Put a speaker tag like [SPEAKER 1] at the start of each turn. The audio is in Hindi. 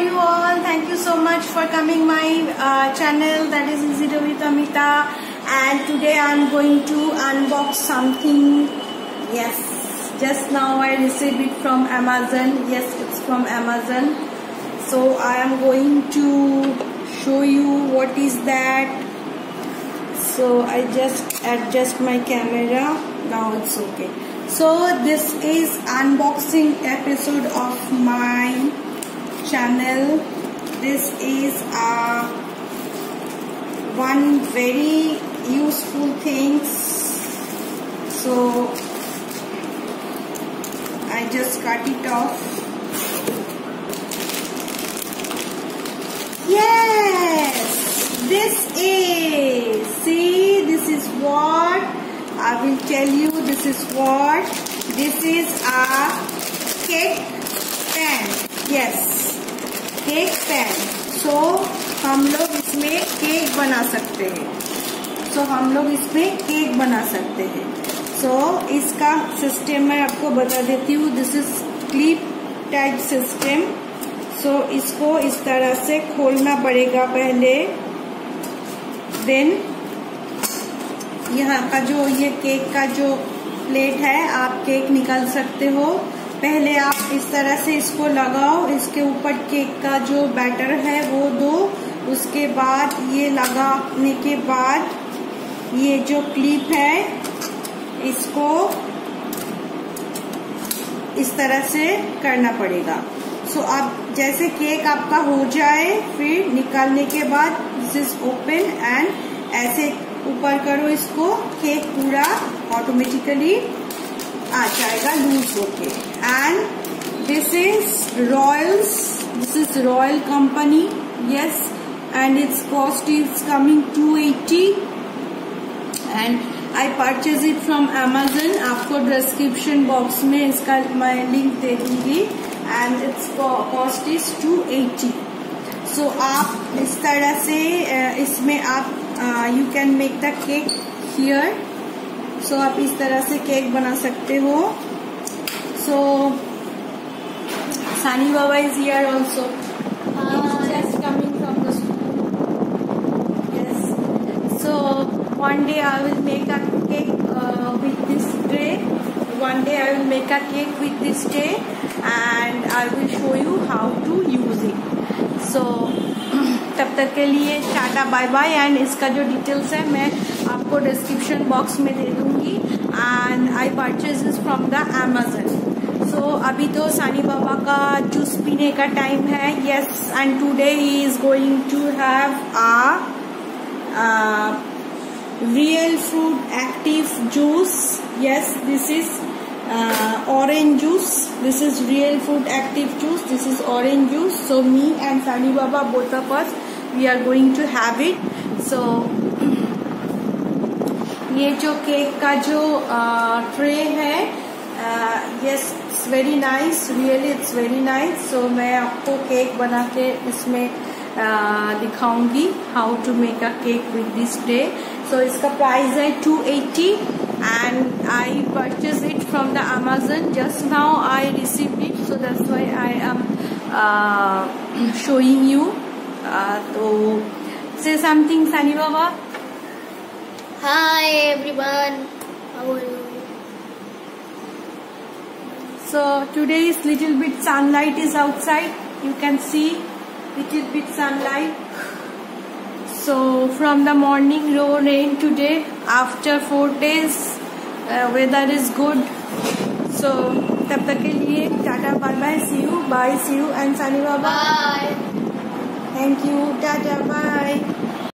[SPEAKER 1] you all? Thank you so much for coming my channel, that is Easy To With Amita, and today I am going to unbox something. Yes, just now I received it from Amazon. Yes, it's from Amazon. So I am going to show you what is that. So I just adjust my camera. Now it's okay. So this is unboxing episode of my channel. This is one very useful things. So I just cut it off. Yes, this is what I will tell you. This is a cake pan. Yes, cake pan. So हम लोग इसमें केक बना सकते हैं. So इसका सिस्टम मैं आपको बता देती हूँ. This is clip type system. So इसको इस तरह से खोलना पड़ेगा पहले. देन यहाँ का जो ये केक का जो प्लेट है, आप केक निकाल सकते हो. पहले आप इस तरह से इसको लगाओ. इसके ऊपर केक का जो बैटर है वो दो. उसके बाद ये लगाने के बाद ये जो क्लिप है इसको इस तरह से करना पड़ेगा. सो आप जैसे केक आपका हो जाए, फिर निकालने के बाद दिस इज ओपन एंड ऐसे ऊपर करो इसको. केक पूरा ऑटोमेटिकली आ जाएगा लूज होके. And this is royal company. Yes, and its cost is coming 280 and I purchase it from Amazon. आपको डिस्क्रिप्शन बॉक्स में इसका मैं लिंक दे दूंगी. And its cost is 280. So आप इस तरह से इसमें आप you can make the cake here. So आप इस तरह से केक बना सकते हो. सो Sani Baba is here also. Just coming from the school. Yes. So one day I will make a cake with this tray. And I will show you how to use it. So तब तक के लिए टाटा बाय बाय. एंड इसका जो डिटेल्स है मैं आपको डिस्क्रिप्शन बॉक्स में दे दूंगी. And I purchase this from the Amazon. So अभी तो सानी बाबा का जूस पीने का टाइम है. Yes, and today he is going to have real fruit active juice. Yes, this is orange juice. This is real fruit active juice. This is orange juice. So me and Sani Baba, both of us, we are going to have it. So ये जो केक का जो ट्रे है, yes, it's very nice. Really, it's very nice. So मैं आपको केक बना के इसमें दिखाऊंगी how to make a cake with this tray. So इसका प्राइस है 280 and I purchased it from the Amazon. Just now I received it, so that's why I am showing you. So say something, Sani Baba.
[SPEAKER 2] Hi everyone, how are you?
[SPEAKER 1] So today is little bit sunlight is outside. You can see little bit sunlight. So from the morning rain today, after 4 days weather is good. So तब तक के लिए tata bye bye. See you, bye, see you and Sani Baba.
[SPEAKER 2] Bye.
[SPEAKER 1] Thank you, tata bye.